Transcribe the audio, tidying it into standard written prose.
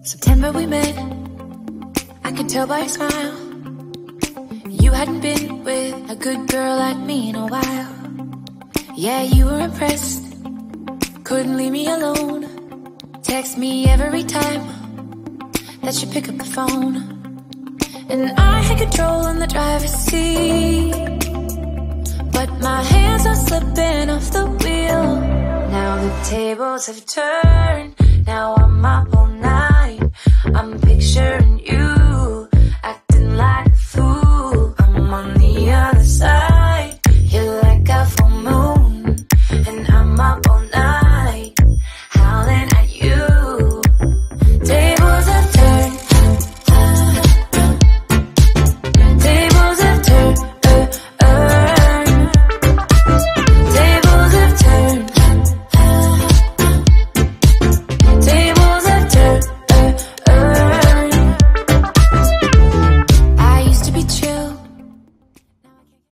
September we met, I could tell by your smile. You hadn't been with a good girl like me in a while. Yeah, you were impressed, couldn't leave me alone. Text me every time that you pick up the phone. And I had control in the driver's seat, but my hands are slipping off the wheel. Now the tables have turned, now I'm up all night. I'm picturing